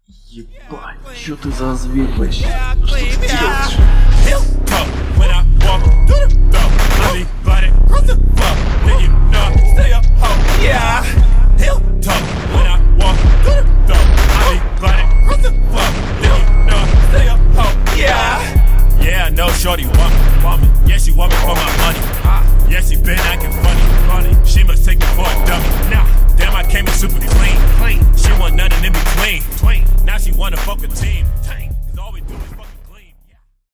Ебать, чё ты за зверь вообще? Что ты делаешь? Yeah, I know shorty want me. Yeah, she want me for my money. Yeah, she been acting funny. She must take me for a dummy. Nah, damn, I came in super clean. She want nothing in between. Now she wanna fuck a team. Cause all we do is